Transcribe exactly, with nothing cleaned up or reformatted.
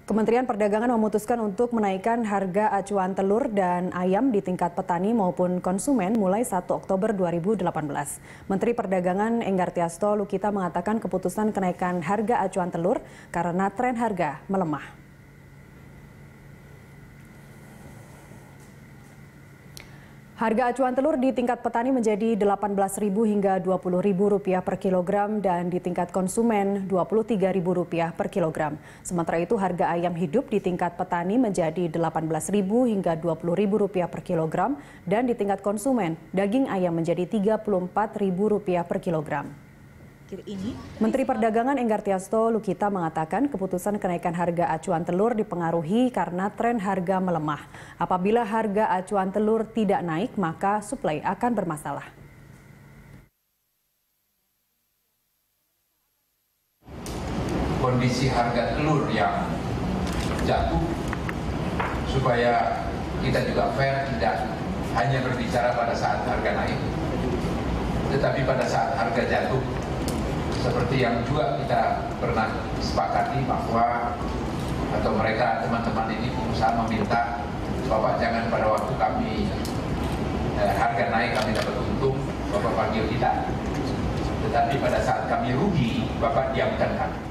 Kementerian Perdagangan memutuskan untuk menaikkan harga acuan telur dan ayam di tingkat petani maupun konsumen mulai satu Oktober dua ribu delapan belas. Menteri Perdagangan Enggar Tiasto Lukita mengatakan keputusan kenaikan harga acuan telur karena tren harga melemah. Harga acuan telur di tingkat petani menjadi delapan belas ribu hingga dua puluh ribu rupiah per kilogram dan di tingkat konsumen dua puluh tiga ribu rupiah per kilogram. Sementara itu harga ayam hidup di tingkat petani menjadi delapan belas ribu hingga dua puluh ribu rupiah per kilogram dan di tingkat konsumen daging ayam menjadi tiga puluh empat ribu rupiah per kilogram. Menteri Perdagangan Enggar Tiasto Lukita mengatakan keputusan kenaikan harga acuan telur dipengaruhi karena tren harga melemah. Apabila harga acuan telur tidak naik, maka suplai akan bermasalah. Kondisi harga telur yang jatuh, supaya kita juga fair, tidak hanya berbicara pada saat harga naik, tetapi pada saat harga jatuh. Seperti yang juga kita pernah sepakati bahwa atau mereka teman-teman ini pengusaha meminta Bapak jangan pada waktu kami eh, harga naik kami dapat untung Bapak panggil kita, tetapi pada saat kami rugi Bapak diamkan kami.